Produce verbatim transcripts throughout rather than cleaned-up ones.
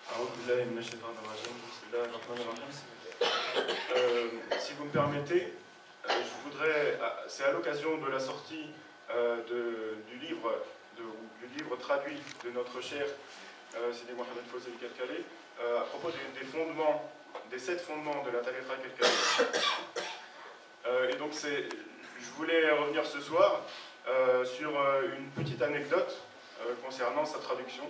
Euh, si vous me permettez, euh, je voudrais, c'est à l'occasion de la sortie euh, de, du, livre, de, du livre traduit de notre cher euh, Sidi Mohamed Fawzi Kelkali, euh, à propos des, des fondements, des sept fondements de la Tariqa Kelkali. Euh, et donc, je voulais revenir ce soir euh, sur euh, une petite anecdote euh, concernant sa traduction.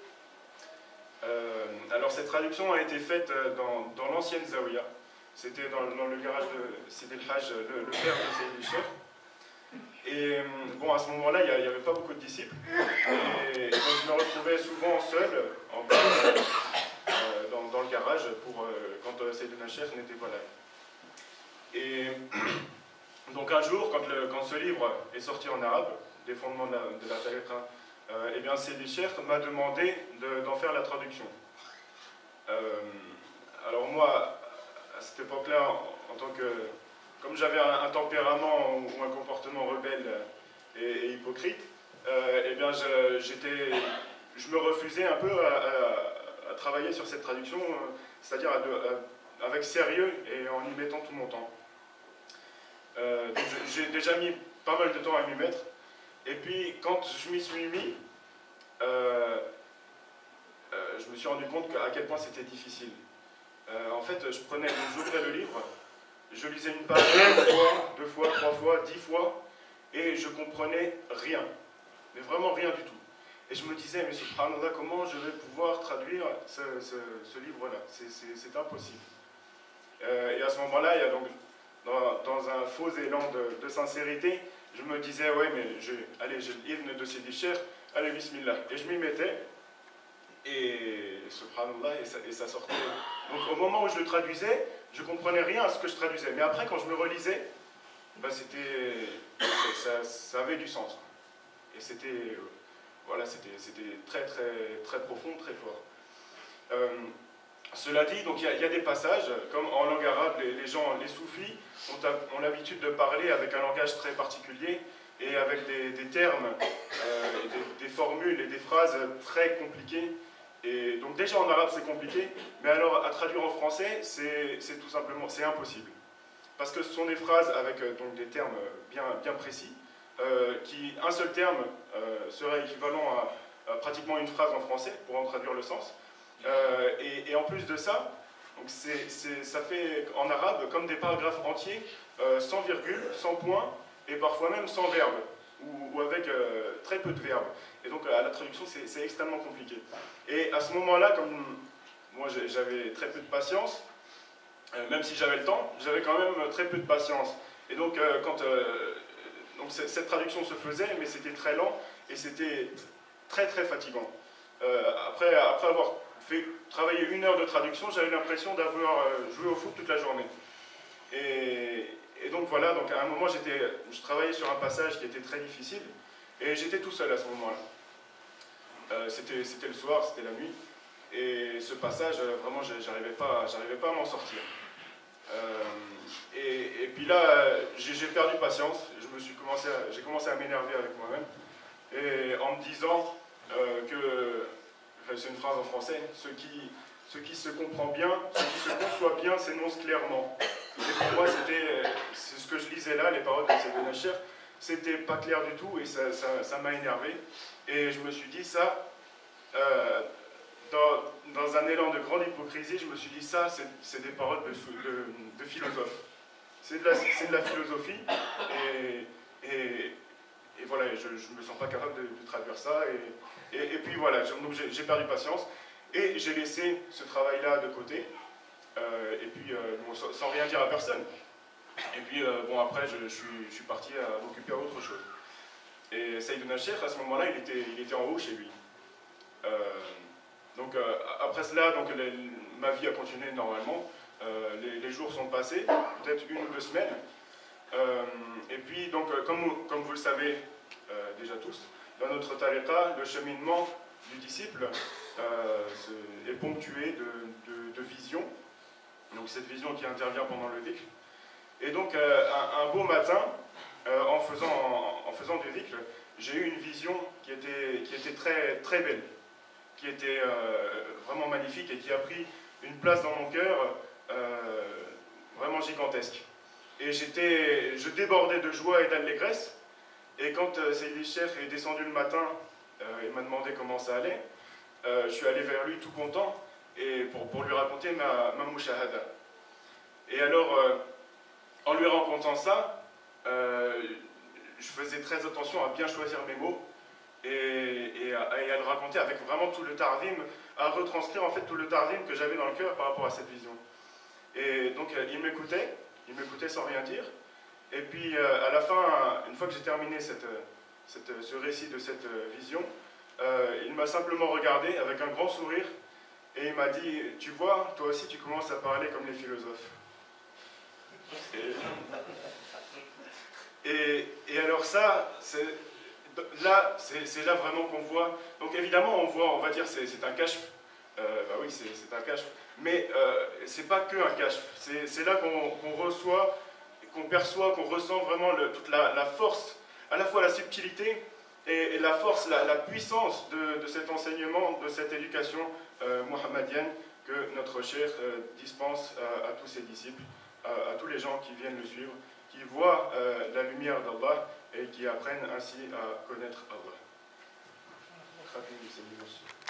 Euh, alors cette traduction a été faite dans, dans l'ancienne Zawiya. C'était dans, dans le garage de Sidi El Hajj, le, le père de Seydi El Cheikh. Et bon, à ce moment-là, il n'y avait pas beaucoup de disciples. Et, et donc je me retrouvais souvent seul, en bas, euh, dans, dans le garage, pour, euh, quand euh, Seydi El Cheikh n'était pas là. Et donc un jour, quand, le, quand ce livre est sorti en arabe, des fondements de la, de la Tariqa, Euh, eh bien, Seydi El Cheikh m'a demandé d'en de, faire la traduction. Euh, alors moi, à cette époque-là, en, en tant que... Comme j'avais un, un tempérament ou un comportement rebelle et, et hypocrite, euh, eh bien, je, j'étais, je me refusais un peu à, à, à travailler sur cette traduction, c'est-à-dire avec sérieux et en y mettant tout mon temps. Euh, donc j'ai déjà mis pas mal de temps à m'y mettre. Et puis, quand je m'y suis mis, euh, euh, je me suis rendu compte à quel point c'était difficile. Euh, en fait, je prenais, j'ouvrais le livre, je lisais une page une fois, deux fois, trois fois, dix fois, et je comprenais rien, mais vraiment rien du tout. Et je me disais, mais subhanallah, comment je vais pouvoir traduire ce, ce, ce livre-là? C'est impossible. Euh, et à ce moment-là, il y a donc, dans, dans un faux élan de, de sincérité, je me disais, ouais, mais je, allez, j'ai l'Ibn de Seydi El Cheikh, allez, bismillah. Et je m'y mettais, et subhanallah, et ça, et ça sortait. Donc au moment où je le traduisais, je ne comprenais rien à ce que je traduisais. Mais après, quand je me relisais, ben, c'était, ça, ça avait du sens. Et c'était, euh, voilà, c'était très, très, très profond, très fort. Euh, Cela dit, donc il y, y a des passages, comme en langue arabe, les, les gens, les soufis, ont, ont l'habitude de parler avec un langage très particulier et avec des, des termes, euh, et des, des formules et des phrases très compliquées. Et donc déjà en arabe c'est compliqué, mais alors à traduire en français, c'est tout simplement, c'est impossible. Parce que ce sont des phrases avec donc, des termes bien, bien précis, euh, qui, un seul terme euh, serait équivalent à, à pratiquement une phrase en français, pour en traduire le sens. Euh, et, et en plus de ça, donc c'est, c'est, ça fait en arabe comme des paragraphes entiers, euh, sans virgule, sans point, et parfois même sans verbe, ou, ou avec euh, très peu de verbes. Et donc à la traduction, c'est extrêmement compliqué. Et à ce moment-là, comme moi j'avais très peu de patience, euh, même si j'avais le temps, j'avais quand même très peu de patience. Et donc, euh, quand euh, donc cette traduction se faisait, mais c'était très lent, et c'était très très fatigant. Euh, après, après avoir fait travailler une heure de traduction, j'avais l'impression d'avoir joué au foot toute la journée. Et, et donc voilà, donc à un moment, je travaillais sur un passage qui était très difficile, et j'étais tout seul à ce moment-là. Euh, c'était le soir, c'était la nuit, et ce passage, vraiment, j'arrivais pas, j'arrivais pas à m'en sortir. Euh, et, et puis là, j'ai perdu patience, je me suis commencé à, j'ai commencé à m'énerver avec moi-même, et en me disant euh, que c'est une phrase en français, ce qui, ce qui se comprend bien, ce qui se conçoit bien s'énonce clairement. Et pour moi, c'était ce que je lisais là, les paroles de Seydi El Cheikh, c'était pas clair du tout et ça m'a ça, ça énervé. Et je me suis dit, ça, euh, dans, dans un élan de grande hypocrisie, je me suis dit, ça, c'est des paroles de, de, de philosophe. C'est de, de la philosophie et, et, et voilà, je ne me sens pas capable de, de traduire ça. Et, Et, et puis voilà, donc j'ai perdu patience et j'ai laissé ce travail-là de côté, euh, et puis euh, bon, sans, sans rien dire à personne. Et puis euh, bon, après, je, je, suis, je suis parti à m'occuper à autre chose. Et Seydi El Cheikh, à ce moment-là, il était, il était en haut chez lui. Euh, donc euh, après cela, donc, les, ma vie a continué normalement. Euh, les, les jours sont passés, peut-être une ou deux semaines. Euh, et puis, donc, comme, comme vous le savez euh, déjà tous, dans notre tariqa, le cheminement du disciple euh, est ponctué de, de, de visions, donc cette vision qui intervient pendant le dhikr. Et donc euh, un, un beau matin, euh, en, faisant, en, en faisant du dhikr, j'ai eu une vision qui était, qui était très, très belle, qui était euh, vraiment magnifique. magnifique et qui a pris une place dans mon cœur euh, vraiment gigantesque. Et j'étais, je débordais de joie et d'allégresse. Et quand euh, Sayyid Cheikh est descendu le matin, euh, il m'a demandé comment ça allait. Euh, je suis allé vers lui tout content et pour, pour lui raconter ma, ma mouchahada. Et alors, euh, en lui racontant ça, euh, je faisais très attention à bien choisir mes mots et, et, à, et à le raconter avec vraiment tout le tardim, à retranscrire en fait tout le tardim que j'avais dans le cœur par rapport à cette vision. Et donc, euh, il m'écoutait, il m'écoutait sans rien dire. Et puis, euh, à la fin, une fois que j'ai terminé cette, cette, ce récit de cette vision, euh, il m'a simplement regardé avec un grand sourire et il m'a dit « Tu vois, toi aussi tu commences à parler comme les philosophes. » Et, et, et alors ça, c'est, là, c'est là vraiment qu'on voit. Donc évidemment, on voit, on va dire, c'est un cache. Euh, bah oui, c'est un cache. Mais euh, c'est pas que un cache. C'est là qu'on qu'on reçoit, qu'on perçoit, qu'on ressent vraiment le, toute la, la force, à la fois la subtilité et, et la force, la, la puissance de, de cet enseignement, de cette éducation euh, mohammedienne que notre cher euh, dispense à, à tous ses disciples, à, à tous les gens qui viennent le suivre, qui voient euh, la lumière d'Allah et qui apprennent ainsi à connaître Allah.